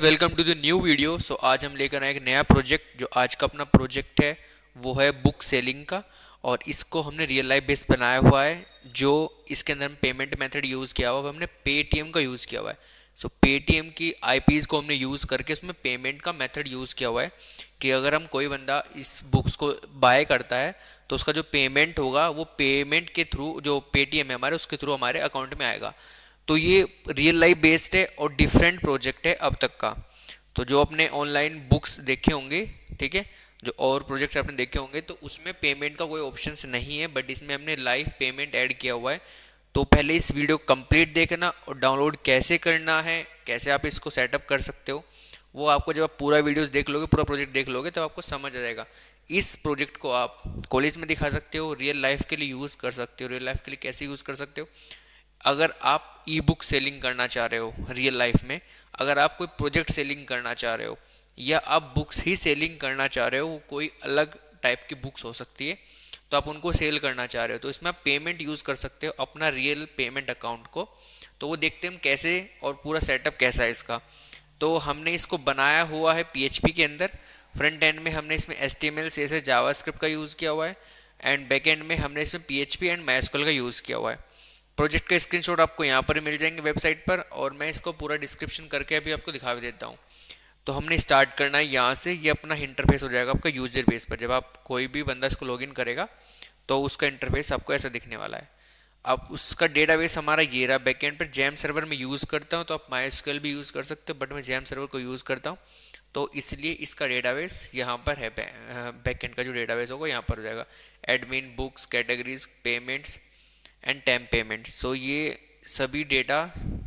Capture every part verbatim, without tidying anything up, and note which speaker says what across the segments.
Speaker 1: Welcome to the new video. So आज हम लेकर आए एक नया प्रोजेक्ट। जो आज का अपना प्रोजेक्ट है वो है बुक सेलिंग का, और इसको हमने रियल लाइफ बेस बनाया हुआ है। जो इसके अंदर हम पेमेंट मेथड यूज़ किया हुआ है, हमने पेटीएम का यूज़ किया हुआ है। सो पेटीएम की आईपीज़ को हमने यूज़ करके उसमें पेमेंट का मेथड यूज़ किया हुआ है कि अगर हम कोई बंदा इस बुक्स को बाय करता है तो उसका जो पेमेंट होगा वो पेमेंट के थ्रू, जो पेटीएम है हमारे, उसके थ्रू हमारे अकाउंट में आएगा। तो ये रियल लाइफ बेस्ड है और डिफरेंट प्रोजेक्ट है अब तक का। तो जो अपने ऑनलाइन बुक्स देखे होंगे, ठीक है, जो और प्रोजेक्ट्स आपने देखे होंगे, तो उसमें पेमेंट का कोई ऑप्शन नहीं है, बट इसमें हमने लाइव पेमेंट ऐड किया हुआ है। तो पहले इस वीडियो कंप्लीट देखना, और डाउनलोड कैसे करना है, कैसे आप इसको सेटअप कर सकते हो, वो आपको जब आप पूरा वीडियोस देख लोगे, पूरा प्रोजेक्ट देख लोगे, तो आपको समझ आ जाएगा। इस प्रोजेक्ट को आप कॉलेज में दिखा सकते हो, रियल लाइफ के लिए यूज़ कर सकते हो। रियल लाइफ के लिए कैसे यूज़ कर सकते हो? अगर आप ई बुक सेलिंग करना चाह रहे हो रियल लाइफ में, अगर आप कोई प्रोजेक्ट सेलिंग करना चाह रहे हो, या आप बुक्स ही सेलिंग करना चाह रहे हो, वो कोई अलग टाइप की बुक्स हो सकती है, तो आप उनको सेल करना चाह रहे हो, तो इसमें आप पेमेंट यूज़ कर सकते हो अपना रियल पेमेंट अकाउंट को। तो वो देखते हैं हम कैसे, और पूरा सेटअप कैसा है इसका। तो हमने इसको बनाया हुआ है पीएचपी के अंदर। फ्रंट एंड में हमने इसमें H T M L C S S JavaScript का यूज़ किया हुआ है, एंड बैक एंड में हमने इसमें पीएचपी एंड माइस्क्यूएल का यूज़ किया हुआ है। प्रोजेक्ट का स्क्रीनशॉट आपको यहाँ पर मिल जाएंगे वेबसाइट पर, और मैं इसको पूरा डिस्क्रिप्शन करके अभी आपको दिखा भी देता हूँ। तो हमने स्टार्ट करना है यहाँ से। ये अपना इंटरफेस हो जाएगा आपका यूजर बेस पर। जब आप कोई भी बंदा इसको लॉगिन करेगा तो उसका इंटरफेस आपको ऐसा दिखने वाला है। अब उसका डेटाबेस हमारा ये रहा। बैकएंड पर जैम सर्वर में यूज़ करता हूँ, तो आप माइस्क्यूएल भी यूज़ कर सकते हो, बट मैं जैम सर्वर को यूज़ करता हूँ, तो इसलिए इसका डेटाबेस यहाँ पर है। बैकएंड का जो डेटाबेस होगा यहाँ पर हो जाएगा। Admin, books, categories, payments and time payments. So ये सभी डेटा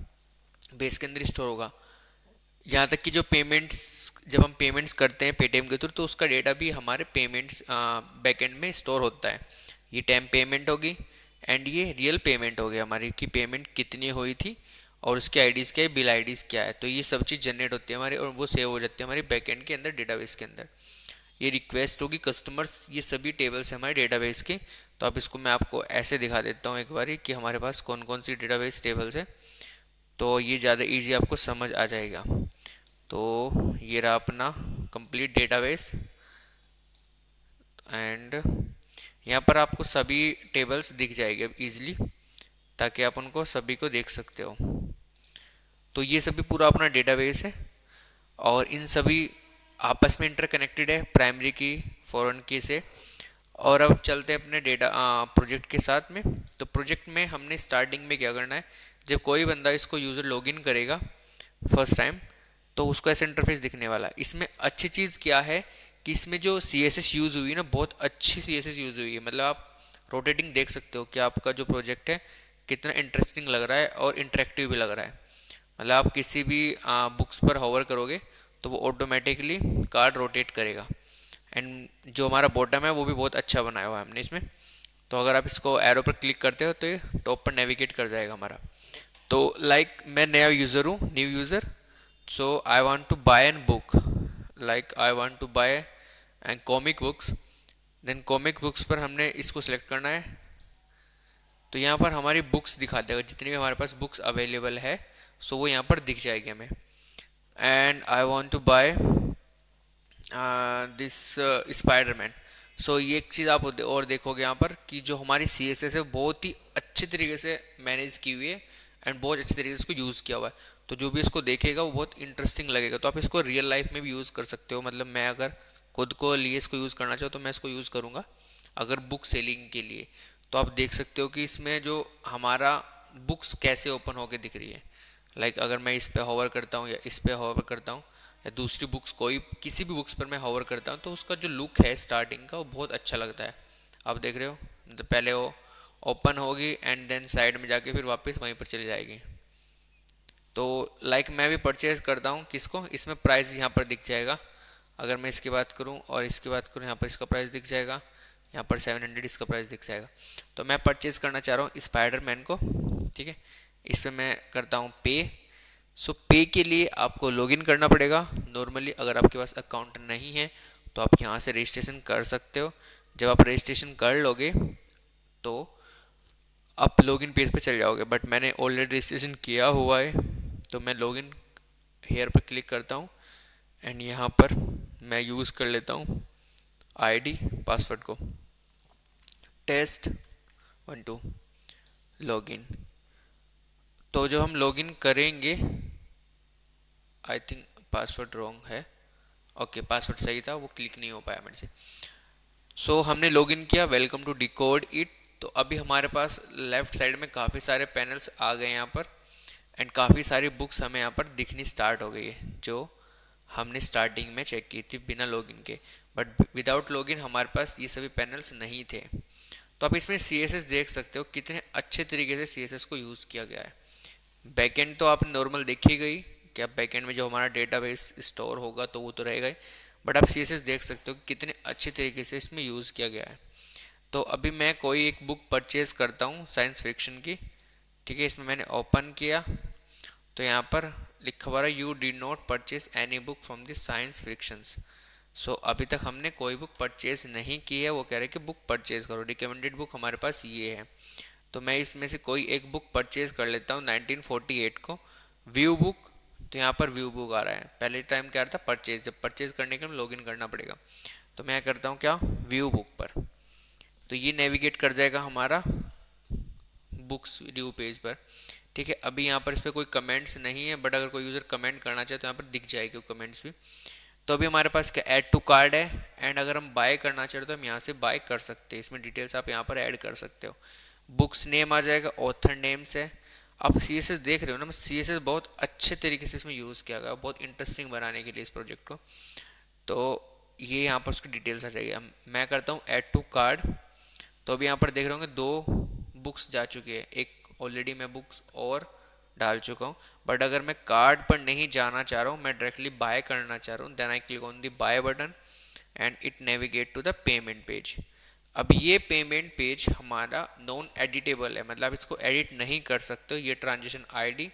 Speaker 1: बेस के अंदर स्टोर होगा। यहाँ तक कि जो पेमेंट्स, जब हम पेमेंट्स करते हैं पेटीएम के थ्रू, तो उसका डेटा भी हमारे पेमेंट्स बैकएंड में स्टोर होता है। ये टाइम पेमेंट होगी, एंड ये रियल पेमेंट हो गया हमारी, कि पेमेंट कितनी हुई थी और उसके आईडीज़ क्या है, बिल आईडीज़ क्या है। तो ये सब चीज़ जनरेट होती है हमारी, और वो सेव हो जाती है हमारी बैकएंड के अंदर, डेटाबेस के अंदर। ये रिक्वेस्ट होगी, कस्टमर्स, ये सभी टेबल्स हैं हमारे डेटाबेस के। तो अब इसको मैं आपको ऐसे दिखा देता हूँ एक बारी कि हमारे पास कौन कौन सी डेटाबेस टेबल्स है, तो ये ज़्यादा इजी आपको समझ आ जाएगा। तो ये रहा अपना कंप्लीट डेटाबेस, एंड यहाँ पर आपको सभी टेबल्स दिख जाएंगे इजीली, ताकि आप उनको सभी को देख सकते हो। तो ये सभी पूरा अपना डेटाबेस है, और इन सभी आपस में इंटरकनेक्टेड है, प्राइमरी की फॉरेन की से। और अब चलते हैं अपने डेटा प्रोजेक्ट के साथ में। तो प्रोजेक्ट में हमने स्टार्टिंग में क्या करना है, जब कोई बंदा इसको यूज़र लॉगिन करेगा फर्स्ट टाइम, तो उसको ऐसा इंटरफेस दिखने वाला है। इसमें अच्छी चीज़ क्या है कि इसमें जो सी एस एस यूज़ हुई है ना, बहुत अच्छी सी एस एस यूज़ हुई है। मतलब आप रोटेटिंग देख सकते हो कि आपका जो प्रोजेक्ट है कितना इंटरेस्टिंग लग रहा है, और इंटरेक्टिव भी लग रहा है। मतलब आप किसी भी बुक्स पर होवर करोगे तो वो ऑटोमेटिकली कार्ड रोटेट करेगा। एंड जो हमारा बॉटम है वो भी बहुत अच्छा बनाया हुआ है हमने इसमें। तो अगर आप इसको एरो पर क्लिक करते हो तो ये टॉप पर नेविगेट कर जाएगा हमारा। तो लाइक like, मैं नया यूज़र हूँ, new user. So I want to buy an book, like I want to buy an comic books. Then comic books पर हमने इसको सिलेक्ट करना है। तो यहाँ पर हमारी बुक्स दिखा देगा, जितनी भी हमारे पास बुक्स अवेलेबल है, सो वो यहाँ पर दिख जाएगी हमें। And I want to buy this Spiderman. So ये एक चीज़ आप और देखोगे यहाँ पर कि जो हमारी सी एस एस है बहुत ही अच्छे तरीके से मैनेज की हुई है, एंड बहुत अच्छे तरीके से इसको यूज़ किया हुआ है। तो जो भी इसको देखेगा वो बहुत इंटरेस्टिंग लगेगा। तो आप इसको रियल लाइफ में भी यूज़ कर सकते हो। मतलब मैं अगर खुद को लिए इसको यूज़ करना चाहूँ तो मैं इसको यूज़ करूँगा अगर बुक सेलिंग के लिए। तो आप देख सकते हो कि इसमें जो हमारा बुक्स कैसे ओपन होके दिख रही है। लाइक like अगर मैं इस पर होवर करता हूँ, या इस पर होवर करता हूँ, या दूसरी बुक्स, कोई किसी भी बुक्स पर मैं होवर करता हूँ, तो उसका जो लुक है स्टार्टिंग का वो बहुत अच्छा लगता है। आप देख रहे हो, तो पहले वो ओपन होगी, एंड देन साइड में जाके फिर वापस वहीं पर चली जाएगी। तो लाइक like मैं भी परचेज करता हूँ किसको, इसमें प्राइस यहाँ पर दिख जाएगा। अगर मैं इसकी बात करूँ और इसकी बात करूँ, यहाँ पर इसका प्राइस दिख जाएगा, यहाँ पर सेवन हंड्रेड इसका प्राइस दिख जाएगा। तो मैं परचेज़ करना चाह रहा हूँ स्पाइडरमैन को, ठीक है। इस पर मैं करता हूँ पे। सो पे के लिए आपको लॉगिन करना पड़ेगा नॉर्मली। अगर आपके पास अकाउंट नहीं है तो आप यहाँ से रजिस्ट्रेशन कर सकते हो। जब आप रजिस्ट्रेशन कर लोगे तो आप लॉगिन पेज पे चले जाओगे, बट मैंने ऑलरेडी रजिस्ट्रेशन किया हुआ है, तो मैं लॉगिन हेयर पर क्लिक करता हूँ एंड यहाँ पर मैं यूज़ कर लेता हूँ आईडी पासवर्ड को, टेस्ट वन टू लॉगिन। तो जो हम लॉगिन करेंगे, आई थिंक पासवर्ड रॉन्ग है, ओके पासवर्ड सही था, वो क्लिक नहीं हो पाया मेरे से। सो so, हमने लॉगिन किया, वेलकम टू डिकोड इट। तो अभी हमारे पास लेफ्ट साइड में काफ़ी सारे पैनल्स आ गए यहाँ पर एंड काफ़ी सारी बुक्स हमें यहाँ पर दिखनी स्टार्ट हो गई है जो हमने स्टार्टिंग में चेक की थी बिना लॉगिन के, बट विदाउट लॉगिन हमारे पास ये सभी पैनल्स नहीं थे। तो आप इसमें सी एस एस देख सकते हो कितने अच्छे तरीके से सी एस एस को यूज़ किया गया है। बैकएंड तो आपने नॉर्मल देखी गई कि आप बैकएंड में जो हमारा डेटाबेस स्टोर होगा तो वो तो रहेगा ही, बट आप सी एस एस देख सकते हो कि कितने अच्छे तरीके से इसमें यूज़ किया गया है। तो अभी मैं कोई एक बुक परचेज़ करता हूँ साइंस फिक्शन की, ठीक है, इसमें मैंने ओपन किया तो यहाँ पर लिखा हुआ है you did not purchase any book from the science fictions. So अभी तक हमने कोई बुक परचेज नहीं की है, वो कह रहे हैं कि बुक परचेज करो, रिकमेंडेड बुक हमारे पास ये है। तो मैं इसमें से कोई एक बुक परचेज कर लेता हूँ नाइनटीन फोर्टी एट को, व्यू बुक। तो यहाँ पर व्यू बुक आ रहा है, पहले टाइम क्या था परचेज, जब परचेज करने के लिए लॉगिन करना पड़ेगा। तो मैं करता हूँ क्या, व्यू बुक पर, तो ये नेविगेट कर जाएगा हमारा बुक्स व्यू पेज पर, ठीक है। अभी यहाँ पर इस पर कोई कमेंट्स नहीं है, बट अगर कोई यूज़र कमेंट करना चाहे तो यहाँ पर दिख जाएगी कमेंट्स भी। तो अभी हमारे पास क्या ऐड टू कार्ड है एंड अगर हम बाय करना चाहते तो हम यहाँ से बाय कर सकते हैं, इसमें डिटेल्स आप यहाँ पर ऐड कर सकते हो। बुक्स नेम आ जाएगा, ऑथर नेम्स है। आप सी एस एस देख रहे हो ना, सी एस एस बहुत अच्छे तरीके से इसमें यूज़ किया गया, बहुत इंटरेस्टिंग बनाने के लिए इस प्रोजेक्ट को। तो ये यहाँ पर उसकी डिटेल्स आ जाएगी। मैं करता हूँ ऐड टू कार्ड, तो अभी यहाँ पर देख रहे होंगे दो बुक्स जा चुकी है, एक ऑलरेडी मैं बुक्स और डाल चुका हूँ। बट अगर मैं कार्ड पर नहीं जाना चाह रहा हूँ, मैं डायरेक्टली बाय करना चाह रहा हूँ, then I click on the buy button and it navigate to the payment page. अब ये पेमेंट पेज हमारा नॉन एडिटेबल है, मतलब इसको एडिट नहीं कर सकते हो। ये transaction ID,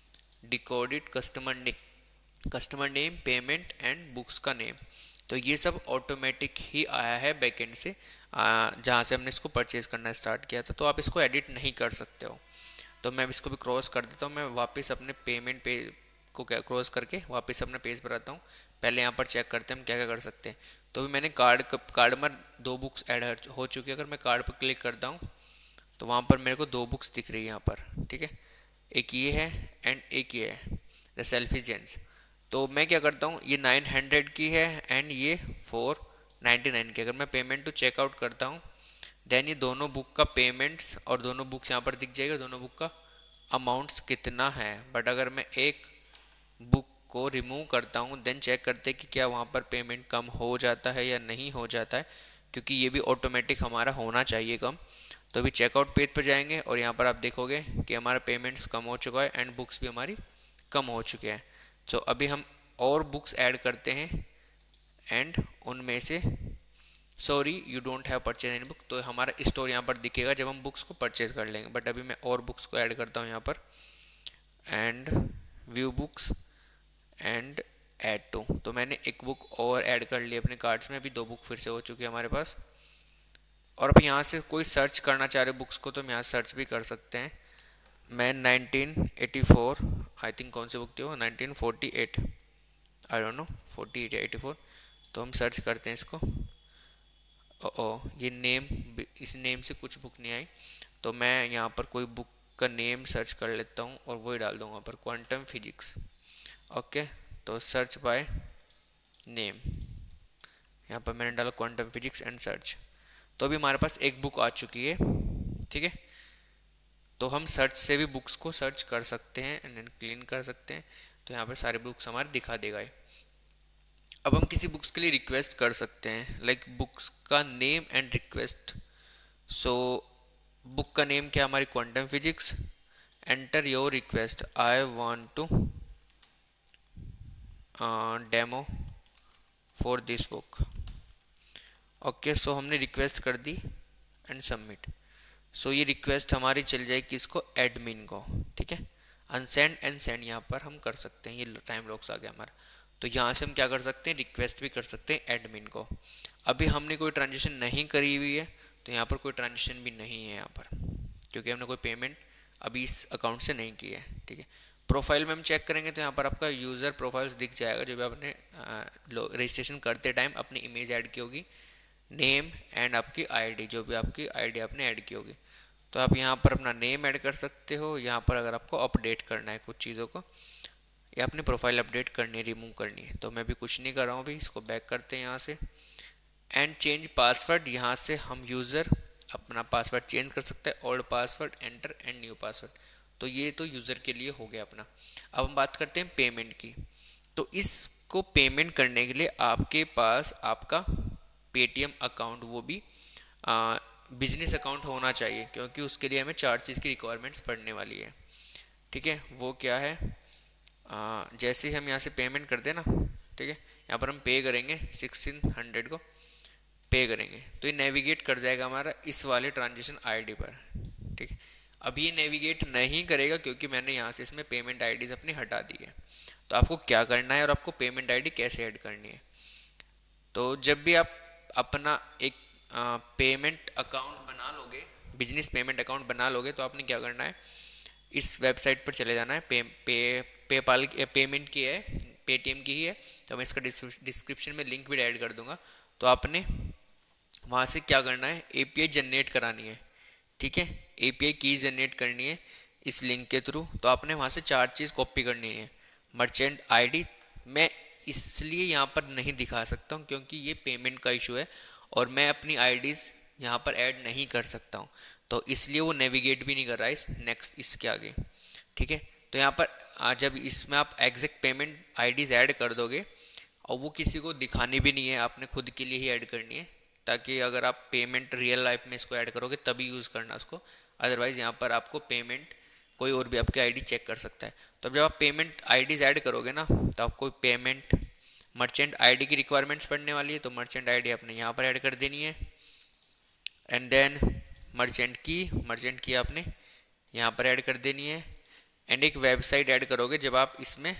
Speaker 1: decoded customer name, customer name, payment and books का नेम, तो ये सब ऑटोमेटिक ही आया है बैकएंड से, जहाँ से हमने इसको परचेज करना स्टार्ट किया था। तो आप इसको एडिट नहीं कर सकते हो। तो मैं इसको भी क्रॉस कर देता हूँ, मैं वापस अपने पेमेंट पेज को क्या क्रॉस करके वापस अपने पेज पर आता हूँ। पहले यहाँ पर चेक करते हैं हम क्या क्या कर सकते हैं। तो भी मैंने कार्ड कार्ड में दो बुक्स ऐड हो चुकी है। अगर मैं कार्ड पर क्लिक करता हूँ तो वहाँ पर मेरे को दो बुक्स दिख रही है यहाँ पर, ठीक है, एक ये है एंड एक ये है द सेल्फी जेंस। तो मैं क्या करता हूँ, ये नाइन हंड्रेड की है एंड ये फोर नाइन्टी नाइन की। अगर मैं पेमेंट टू चेकआउट करता हूँ देन ये दोनों बुक का पेमेंट्स और दोनों बुक्स यहाँ पर दिख जाएगा, दोनों बुक का अमाउंट्स कितना है। बट अगर मैं एक बुक को रिमूव करता हूँ देन चेक करते हैं कि क्या वहाँ पर पेमेंट कम हो जाता है या नहीं हो जाता है, क्योंकि ये भी ऑटोमेटिक हमारा होना चाहिए कम। तो अभी चेकआउट पेज पर जाएंगे और यहाँ पर आप देखोगे कि हमारा पेमेंट्स कम हो चुका है एंड बुक्स भी हमारी कम हो चुके हैं। तो अभी हम और बुक्स ऐड करते हैं एंड उनमें से sorry you don't have purchase any book, तो हमारा स्टोर यहाँ पर दिखेगा जब हम बुक्स को परचेज कर लेंगे। बट अभी मैं और बुक्स को ऐड करता हूँ यहाँ पर and view books and add to. तो मैंने एक बुक और ऐड कर ली अपने कार्ड्स में, अभी दो बुक फिर से हो चुकी है हमारे पास। और अब यहाँ से कोई सर्च करना चाह रहे बुक्स को तो हम यहाँ सर्च भी कर सकते हैं। मैं nineteen eighty four I think कौन सी बुक थी वो, nineteen forty eight, I don't know forty eight या एटी फोर, तो हम सर्च करते हैं इसको। ओ ओ ये नेम, इस नेम से कुछ बुक नहीं आई, तो मैं यहाँ पर कोई बुक का नेम सर्च कर लेता हूँ और वही डाल दूँगा पर क्वांटम फिजिक्स। ओके, तो सर्च बाय नेम, यहाँ पर मैंने डाला क्वांटम फिजिक्स एंड सर्च। तो अभी हमारे पास एक बुक आ चुकी है, ठीक है। तो हम सर्च से भी बुक्स को सर्च कर सकते हैं एंड देन क्लीन कर सकते हैं। तो यहाँ पर सारे बुक्स हमारे दिखा देगा। अब हम किसी बुक्स के लिए रिक्वेस्ट कर सकते हैं, लाइक बुक्स का name and request. So book का नेम क्या हमारी quantum physics, enter your request, I want to demo for this book. Okay, so हमने रिक्वेस्ट कर दी एंड सबमिट। सो ये रिक्वेस्ट हमारी चल जाएगी इसको एडमिन को, ठीक है। अनसेंड एंड सेंड यहाँ पर हम कर सकते हैं, ये टाइम लॉक्स आ गया हमारा। तो यहाँ से हम क्या कर सकते हैं, रिक्वेस्ट भी कर सकते हैं एडमिन को। अभी हमने कोई ट्रांजेक्शन नहीं करी हुई है तो यहाँ पर कोई ट्रांजेक्शन भी नहीं है यहाँ पर, क्योंकि हमने कोई पेमेंट अभी इस अकाउंट से नहीं की है, ठीक है। प्रोफाइल में हम चेक करेंगे तो यहाँ पर आपका यूज़र प्रोफाइल्स दिख जाएगा, जो भी आपने रजिस्ट्रेशन करते टाइम अपनी इमेज ऐड की होगी, नेम एंड आपकी आईडी, जो भी आपकी आईडी आपने ऐड की होगी। तो आप यहाँ पर अपना नेम ऐड कर सकते हो। यहाँ पर अगर आपको अपडेट करना है कुछ चीज़ों को, या अपनी प्रोफाइल अपडेट करनी है, रिमूव करनी है, तो मैं भी कुछ नहीं कर रहा हूँ अभी। इसको बैक करते हैं यहाँ से, एंड चेंज पासवर्ड। यहाँ से हम यूज़र अपना पासवर्ड चेंज कर सकते हैं, old password, enter and new password. तो ये तो यूज़र के लिए हो गया अपना। अब हम बात करते हैं पेमेंट की। तो इसको पेमेंट करने के लिए आपके पास आपका पेटीएम अकाउंट, वो भी बिजनेस अकाउंट होना चाहिए, क्योंकि उसके लिए हमें चार चीज़ की रिक्वायरमेंट्स पड़ने वाली है। ठीक है, वो क्या है, आ, जैसे हम यहाँ से पेमेंट करते हैं ना, ठीक है, यहाँ पर हम पे करेंगे सिक्सटीन हंड्रेड को पे करेंगे, तो ये नेविगेट कर जाएगा हमारा इस वाले ट्रांजेक्शन आईडी पर। ठीक है, अब ये नेविगेट नहीं करेगा क्योंकि मैंने यहाँ से इसमें पेमेंट आईडीज अपनी हटा दी है। तो आपको क्या करना है और आपको पेमेंट आईडी कैसे ऐड करनी है, तो जब भी आप अपना एक आ, पेमेंट अकाउंट बना लोगे, बिजनेस पेमेंट अकाउंट बना लोगे, तो आपने क्या करना है, इस वेबसाइट पर चले जाना है। पे पे पेपाल पेमेंट की है, पेटीएम की ही है, तो मैं इसका डिस्क्रिप्शन में लिंक भी ऐड कर दूंगा। तो आपने वहाँ से क्या करना है, एपीआई जनरेट करानी है। ठीक है, एपीआई की जनरेट करनी है इस लिंक के थ्रू। तो आपने वहाँ से चार चीज़ कॉपी करनी है। मर्चेंट आईडी मैं इसलिए यहाँ पर नहीं दिखा सकता हूँ क्योंकि ये पेमेंट का इशू है और मैं अपनी आईडीज़ यहाँ पर ऐड नहीं कर सकता हूँ, तो इसलिए वो नेविगेट भी नहीं कर रहा है इस नेक्स्ट इसके आगे। ठीक है, तो यहाँ पर जब इसमें आप एग्जैक्ट पेमेंट आईडीज़ ऐड कर दोगे, और वो किसी को दिखानी भी नहीं है, आपने खुद के लिए ही ऐड करनी है, ताकि अगर आप पेमेंट रियल लाइफ में इसको ऐड करोगे तभी यूज़ करना उसको, अदरवाइज़ यहाँ पर आपको पेमेंट कोई और भी आपकी आईडी चेक कर सकता है। तो जब आप पेमेंट आईडीज़ ऐड करोगे ना, तो आपको पेमेंट मर्चेंट आईडी की रिक्वायरमेंट्स पड़ने वाली है। तो मर्चेंट आईडी आपने यहाँ पर ऐड कर देनी है, एंड देन मर्चेंट की मर्चेंट की आपने यहाँ पर ऐड कर देनी है, एंड एक वेबसाइट ऐड करोगे। जब आप इसमें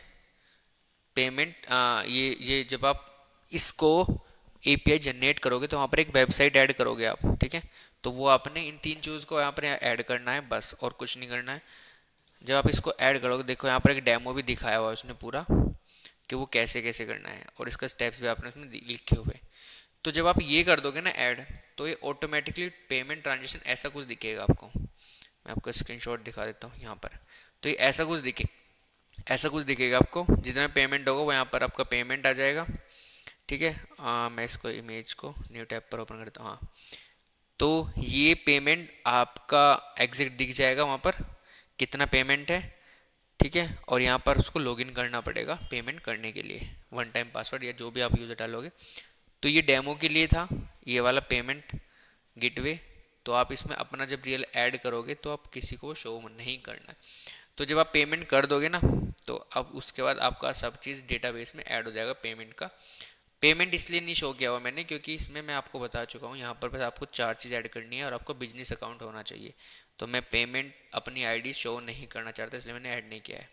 Speaker 1: पेमेंट आ, ये ये जब आप इसको एपीआई जनरेट करोगे तो वहाँ पर एक वेबसाइट ऐड करोगे आप। ठीक है, तो वो आपने इन तीन चीज़ को यहाँ पर ऐड करना है, बस, और कुछ नहीं करना है। जब आप इसको ऐड करोगे, देखो यहाँ पर एक डेमो भी दिखाया हुआ है उसने पूरा, कि वो कैसे कैसे करना है, और इसका स्टेप्स भी आपने उसमें लिखे हुए। तो जब आप ये कर दोगे ना ऐड, तो ये ऑटोमेटिकली पेमेंट ट्रांजेक्शन ऐसा कुछ दिखेगा आपको। मैं आपको स्क्रीनशॉट दिखा देता हूँ यहाँ पर। तो ये ऐसा कुछ दिखे ऐसा कुछ दिखेगा आपको, जितना पेमेंट होगा वो यहाँ पर आपका पेमेंट आ जाएगा। ठीक है, आ, मैं इसको इमेज को न्यू टैब पर ओपन करता हूँ। हाँ, तो ये पेमेंट आपका एग्जैक्ट दिख जाएगा वहाँ पर कितना पेमेंट है। ठीक है, और यहाँ पर उसको लॉगिन करना पड़ेगा पेमेंट करने के लिए, वन टाइम पासवर्ड या जो भी आप यूज़र डालोगे। तो ये डेमो के लिए था ये वाला पेमेंट गेटवे। तो आप इसमें अपना जब रियल ऐड करोगे तो आप किसी को शो नहीं करना। तो जब आप पेमेंट कर दोगे ना, तो अब उसके बाद आपका सब चीज़ डेटाबेस में ऐड हो जाएगा पेमेंट का। पेमेंट इसलिए नहीं शो किया हुआ मैंने क्योंकि इसमें मैं आपको बता चुका हूँ, यहाँ पर बस आपको चार चीज़ ऐड करनी है और आपको बिजनेस अकाउंट होना चाहिए। तो मैं पेमेंट अपनी आईडी शो नहीं करना चाहता, इसलिए मैंने ऐड नहीं किया है।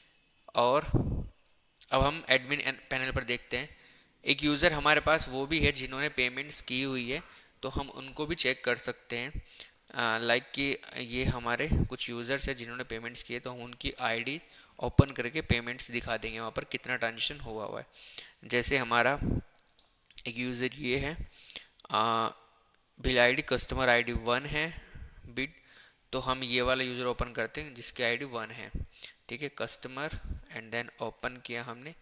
Speaker 1: और अब हम एडमिन पैनल पर देखते हैं। एक यूज़र हमारे पास वो भी है जिन्होंने पेमेंट्स की हुई है, तो हम उनको भी चेक कर सकते हैं। लाइक like कि ये हमारे कुछ यूज़र्स हैं जिन्होंने पेमेंट्स किए, तो हम उनकी आईडी ओपन करके पेमेंट्स दिखा देंगे वहाँ पर कितना ट्रांजेक्शन हुआ हुआ है। जैसे हमारा एक यूज़र ये है, bill ID customer ID one है बिड, तो हम ये वाला यूज़र ओपन करते हैं जिसकी आईडी वन है। ठीक है, कस्टमर, एंड देन ओपन किया हमने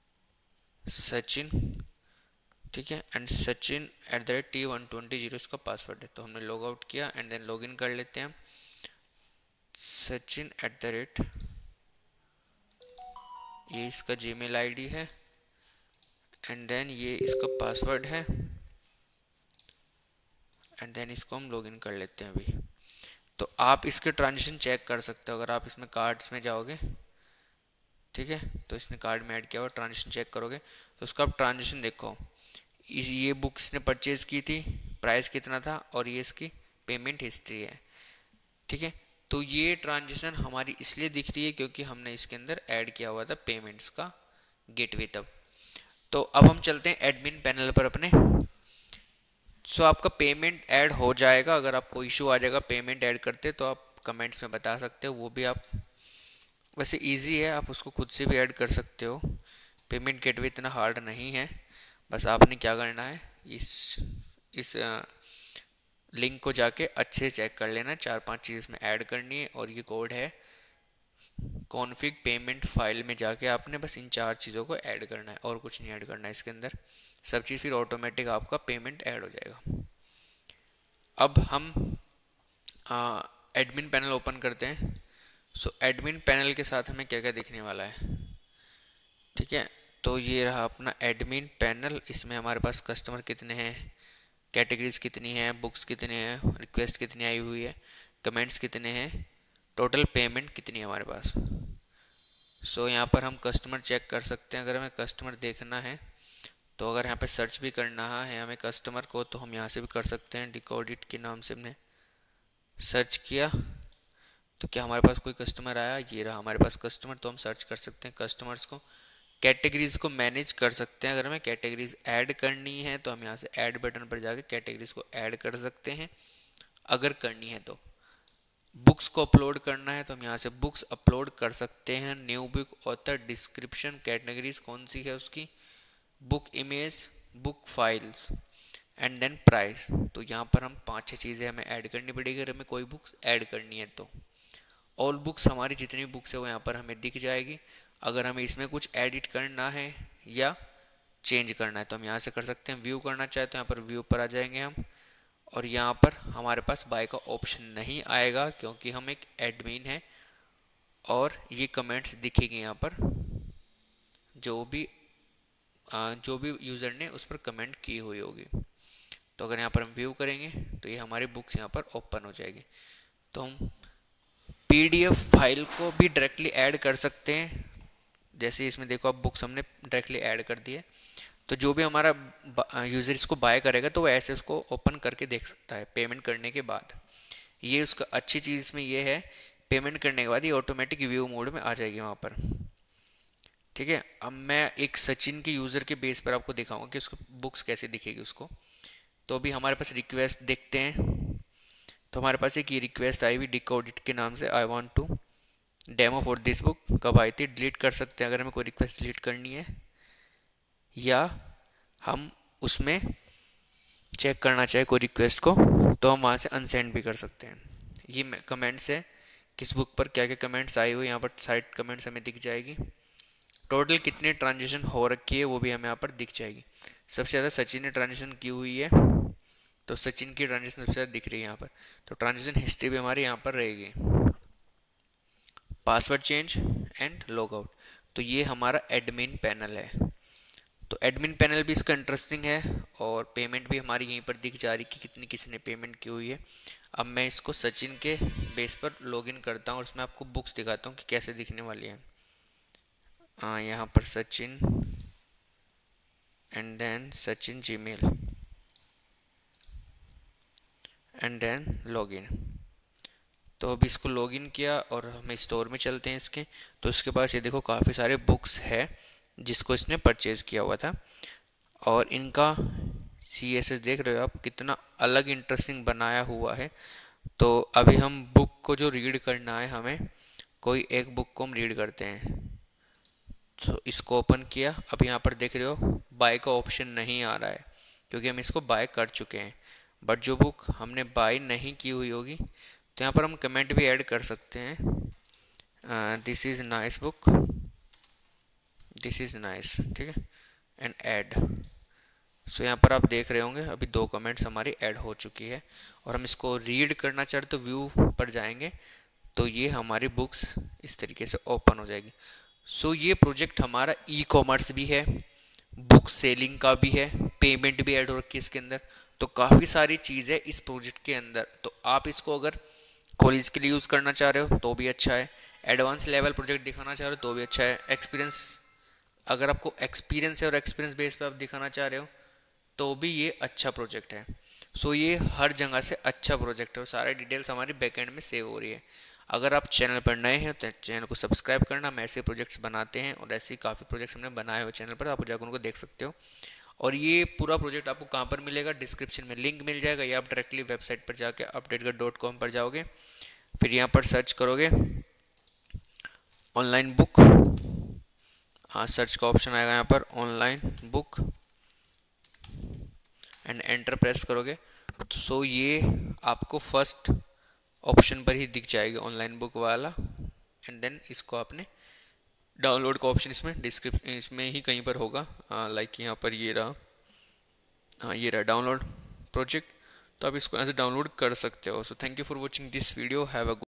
Speaker 1: सचिन। ठीक है, and Sachin at the rate T one twenty zero इसका पासवर्ड है। तो हमने लॉग आउट किया एंड देन लॉग इन कर लेते हैं। सचिन एट द रेट ये इसका जीमेल आईडी है, एंड देन ये इसका पासवर्ड है, एंड देन इसको हम लॉग इन कर लेते हैं अभी। तो आप इसके ट्रांजेक्शन चेक कर सकते हो अगर आप इसमें कार्ड्स में जाओगे। ठीक है, तो इसने कार्ड में ऐड किया हुआ, ट्रांजेक्शन चेक करोगे तो उसका आप ट्रांजेक्शन देखो। इस ये बुक इसने परचेज़ की थी, प्राइस कितना था, और ये इसकी पेमेंट हिस्ट्री है। ठीक है, तो ये ट्रांजेक्शन हमारी इसलिए दिख रही है क्योंकि हमने इसके अंदर ऐड किया हुआ था पेमेंट्स का गेटवे तब। तो अब हम चलते हैं एडमिन पैनल पर अपने। सो आपका पेमेंट ऐड हो जाएगा। अगर आपको इशू आ जाएगा पेमेंट ऐड करते तो आप कमेंट्स में बता सकते हो, वो भी आप वैसे इजी है, आप उसको खुद से भी ऐड कर सकते हो। पेमेंट गेटवे इतना हार्ड नहीं है। बस आपने क्या करना है, इस इस लिंक को जाके अच्छे से चेक कर लेना, चार पांच चीज़ में ऐड करनी है, और ये कोड है कॉन्फ़िग पेमेंट फाइल में जाके आपने बस इन चार चीज़ों को ऐड करना है, और कुछ नहीं ऐड करना है इसके अंदर। सब चीज़ फिर ऑटोमेटिक आपका पेमेंट ऐड हो जाएगा। अब हम एडमिन पैनल ओपन करते हैं। सो एडमिन पैनल के साथ हमें क्या क्या दिखने वाला है, ठीक है। तो ये रहा अपना एडमिन पैनल। इसमें हमारे पास कस्टमर कितने हैं, कैटेगरीज कितनी है, बुक्स कितने हैं, रिक्वेस्ट कितनी आई हुई है, कमेंट्स कितने हैं, टोटल पेमेंट कितनी है हमारे पास। सो so, यहाँ पर हम कस्टमर चेक कर सकते हैं। अगर हमें कस्टमर देखना है तो अगर यहाँ पे सर्च भी करना है हमें कस्टमर को, तो हम यहाँ से भी कर सकते हैं। डिकोडिट के नाम से हमने सर्च किया तो क्या हमारे पास कोई कस्टमर आया, ये रहा हमारे पास कस्टमर। तो हम सर्च कर सकते हैं कस्टमर्स को। कैटेगरीज को मैनेज कर सकते हैं। अगर हमें कैटेगरीज ऐड करनी है तो हम यहाँ से ऐड बटन पर जाके कैटेगरीज को ऐड कर सकते हैं, अगर करनी है तो। बुक्स को अपलोड करना है तो हम यहाँ से बुक्स अपलोड कर सकते हैं। New book, author, description, categories कौन सी है उसकी, book image, book files, and then price. तो यहाँ पर हम पाँच छः चीज़ें हमें ऐड करनी पड़ेगी अगर हमें कोई बुक्स ऐड करनी है तो। ऑल बुक्स, हमारी जितनी बुक्स है वो यहाँ पर हमें दिख जाएगी। अगर हमें इसमें कुछ एडिट करना है या चेंज करना है तो हम यहाँ से कर सकते हैं। व्यू करना चाहे तो यहाँ पर व्यू पर आ जाएंगे हम, और यहाँ पर हमारे पास बाय का ऑप्शन नहीं आएगा क्योंकि हम एक एडमिन है, और ये कमेंट्स दिखेंगे यहाँ पर जो भी जो भी यूज़र ने उस पर कमेंट की हुई होगी। तो अगर यहाँ पर हम व्यू करेंगे तो ये हमारी बुक्स यहाँ पर ओपन हो जाएगी। तो हम पीडीएफ फाइल को भी डायरेक्टली ऐड कर सकते हैं। जैसे इसमें देखो आप बुक्स हमने डायरेक्टली ऐड कर दिए, तो जो भी हमारा यूज़र इसको बाय करेगा तो वो ऐसे उसको ओपन करके देख सकता है पेमेंट करने के बाद। ये उसका अच्छी चीज़ इसमें ये है, पेमेंट करने के बाद ये ऑटोमेटिक व्यू मोड में आ जाएगी वहाँ पर, ठीक है। अब मैं एक सचिन के यूज़र के बेस पर आपको दिखाऊंगा कि उसको बुक्स कैसे दिखेगी उसको। तो अभी हमारे पास रिक्वेस्ट देखते हैं। तो हमारे पास एक ये रिक्वेस्ट आई हुई डिकोडिट के नाम से, I want to demo for this book. कब आई थी, डिलीट कर सकते हैं अगर हमें कोई रिक्वेस्ट डिलीट करनी है, या हम उसमें चेक करना चाहे कोई रिक्वेस्ट को तो हम वहाँ से अनसेंड भी कर सकते हैं। ये कमेंट्स है, किस बुक पर क्या क्या कमेंट्स आए हुए, यहाँ पर साइड कमेंट्स हमें दिख जाएगी। टोटल कितनी ट्रांजेक्शन हो रखी है वो भी हमें यहाँ पर दिख जाएगी। सबसे ज़्यादा सचिन ने ट्रांजेक्शन की हुई है तो सचिन की ट्रांजेक्शन सबसे ज़्यादा दिख रही है यहाँ पर। तो ट्रांजेक्शन हिस्ट्री भी हमारी यहाँ पर रहेगी। Password change and log out. तो ये हमारा एडमिन पैनल है। तो एडमिन पैनल भी इसका इंटरेस्टिंग है, और पेमेंट भी हमारी यहीं पर दिख जा रही कि कितनी किसी ने पेमेंट की हुई है। अब मैं इसको सचिन के बेस पर लॉगिन करता हूँ और उसमें आपको बुक्स दिखाता हूँ कि कैसे दिखने वाली है। हाँ, यहाँ पर Sachin and then Sachin Gmail and then login. तो अभी इसको लॉगिन किया और हम स्टोर में चलते हैं इसके। तो इसके पास ये देखो काफ़ी सारे बुक्स है जिसको इसने परचेज़ किया हुआ था, और इनका सी एस एस देख रहे हो आप कितना अलग इंटरेस्टिंग बनाया हुआ है। तो अभी हम बुक को जो रीड करना है, हमें कोई एक बुक को हम रीड करते हैं। तो इसको ओपन किया, अब यहाँ पर देख रहे हो बाय का ऑप्शन नहीं आ रहा है क्योंकि हम इसको बाय कर चुके हैं। बट जो बुक हमने बाय नहीं की हुई होगी तो यहाँ पर हम कमेंट भी ऐड कर सकते हैं, this is nice book, this is nice, ठीक है, एंड ऐड। सो यहाँ पर आप देख रहे होंगे अभी दो कमेंट्स हमारी ऐड हो चुकी है, और हम इसको रीड करना चाहते तो व्यू पर जाएंगे तो ये हमारी बुक्स इस तरीके से ओपन हो जाएगी। सो so, ये प्रोजेक्ट हमारा ई कॉमर्स भी है, बुक सेलिंग का भी है, पेमेंट भी ऐड हो रखी है इसके अंदर। तो काफ़ी सारी चीज़ है इस प्रोजेक्ट के अंदर। तो आप इसको अगर कॉलेज के लिए यूज़ करना चाह रहे हो तो भी अच्छा है, एडवांस लेवल प्रोजेक्ट दिखाना चाह रहे हो तो भी अच्छा है, एक्सपीरियंस अगर आपको एक्सपीरियंस है और एक्सपीरियंस बेस पे आप दिखाना चाह रहे हो तो भी ये अच्छा प्रोजेक्ट है। सो ये हर जगह से अच्छा प्रोजेक्ट है और सारे डिटेल्स हमारी बैकएंड में सेव हो रही है। अगर आप चैनल पर नए हैं तो चैनल को सब्सक्राइब करना, हम ऐसे प्रोजेक्ट्स बनाते हैं और ऐसे काफ़ी प्रोजेक्ट्स हमने बनाए हुए चैनल पर, आप जाकर उनको देख सकते हो। और ये पूरा प्रोजेक्ट आपको कहाँ पर मिलेगा, डिस्क्रिप्शन में लिंक मिल जाएगा, या आप डायरेक्टली वेबसाइट पर जाके अपडेटगढ़ डॉट कॉम पर जाओगे, फिर यहाँ पर सर्च करोगे ऑनलाइन बुक, हाँ सर्च का ऑप्शन आएगा यहाँ पर online book and enter press करोगे तो सो ये आपको फर्स्ट ऑप्शन पर ही दिख जाएगा ऑनलाइन बुक वाला। एंड देन इसको आपने डाउनलोड का ऑप्शन इसमें डिस्क्रिप्शन इसमें ही कहीं पर होगा, लाइक यहाँ पर ये रहा, हाँ ये रहा डाउनलोड प्रोजेक्ट। तो आप इसको ऐसे डाउनलोड कर सकते हो। So thank you for watching this video, have a